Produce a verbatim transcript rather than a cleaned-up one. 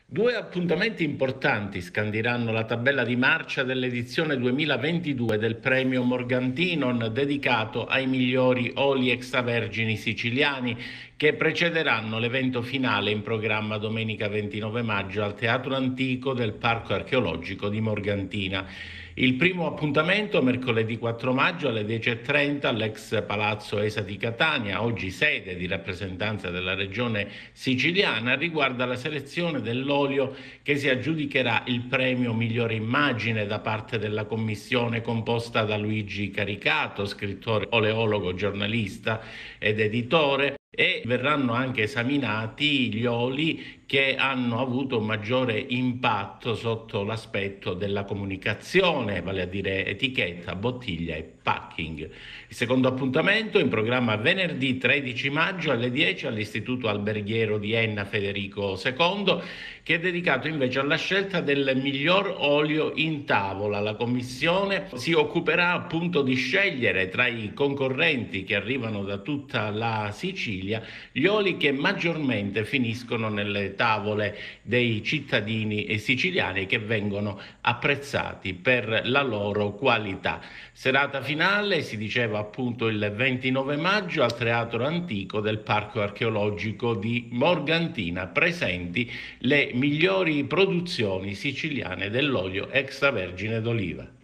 Due appuntamenti importanti scandiranno la tabella di marcia dell'edizione duemilaventidue del premio Morgantinon dedicato ai migliori oli extravergini siciliani, che precederanno l'evento finale in programma domenica ventinove maggio al Teatro Antico del Parco Archeologico di Morgantina. Il primo appuntamento mercoledì quattro maggio alle dieci e trenta all'ex Palazzo Esa di Catania, oggi sede di rappresentanza della regione siciliana, riguarda la selezione dell'olio che si aggiudicherà il premio migliore immagine da parte della commissione composta da Luigi Caricato, scrittore, oleologo, giornalista ed editore, e verranno anche esaminati gli oli che hanno avuto un maggiore impatto sotto l'aspetto della comunicazione, vale a dire etichetta, bottiglia e packing. Il secondo appuntamento in programma venerdì tredici maggio alle dieci all'Istituto Alberghiero di Enna Federico secondo, che è dedicato invece alla scelta del miglior olio in tavola. La commissione si occuperà appunto di scegliere tra i concorrenti che arrivano da tutta la Sicilia gli oli che maggiormente finiscono nelle tavole dei cittadini siciliani, che vengono apprezzati per la loro qualità. Serata finale, si diceva appunto il ventinove maggio al Teatro Antico del Parco Archeologico di Morgantina, presenti le migliori produzioni siciliane dell'olio extravergine d'oliva.